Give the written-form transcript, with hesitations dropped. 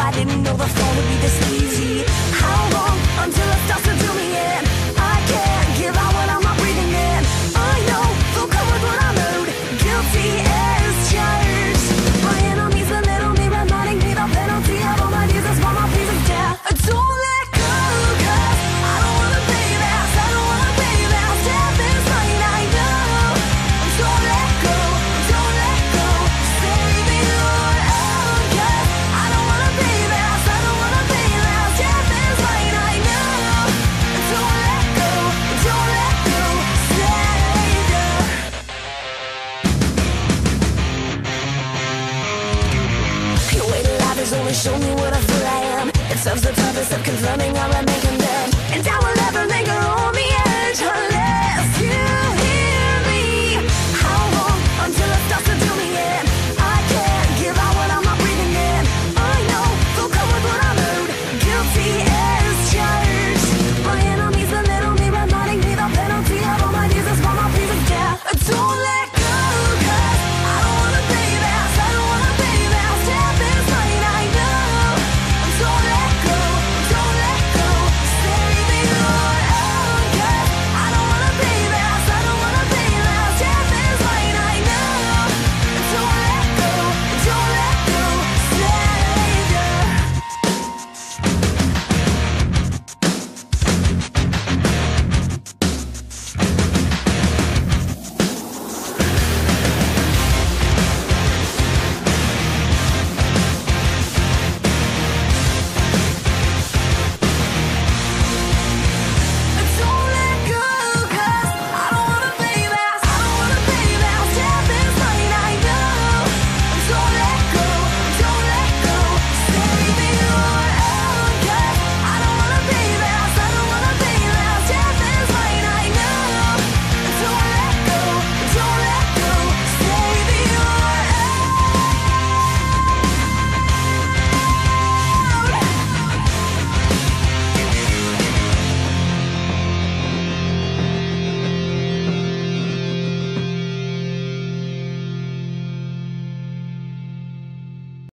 I didn't know the fall would be this easy. How long until it starts to do me in? I can't give out what I'm not breathing in. I know they'll come with what I'm owed. Guilty as charged. My enemies belittle me, reminding me the penalty of all my years is for my piece of death. Don't let go, 'cause I don't wanna pay this. I don't wanna pay this. Death is mine, I know. Don't let go, don't let go. Save me, Lord, oh, 'cause I don't wanna pay this. I don't wanna pay this. Death is mine, I know. Don't let go, Savior. Your way to life has only shown me what a fool I am. It serves the purpose of confirming I remain